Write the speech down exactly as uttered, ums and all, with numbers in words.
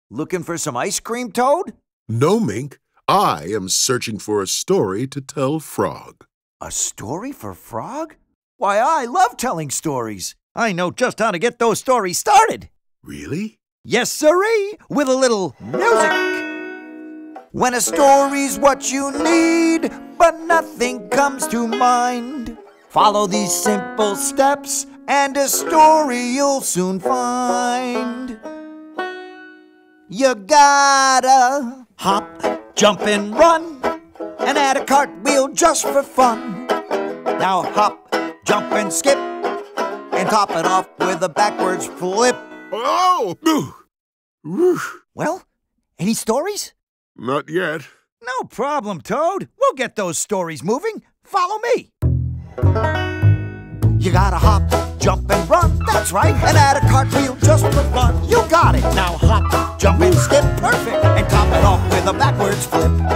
Looking for some ice cream, Toad? No, Mink. I am searching for a story to tell Frog. A story for Frog? Why, I love telling stories. I know just how to get those stories started. Really? Yes, sirree, with a little music. When a story's what you need, but nothing comes to mind, follow these simple steps, and a story you'll soon find. You gotta hop, jump, and run, and add a cartwheel just for fun. Now hop, jump, and skip, and top it off with a backwards flip. Oh! Well, any stories? Not yet. No problem, Toad. We'll get those stories moving. Follow me. You gotta hop, jump, and run, that's right, and add a cartwheel just for fun. You got it. Now hop, jump, and skip, perfect, and top it off with a backwards flip.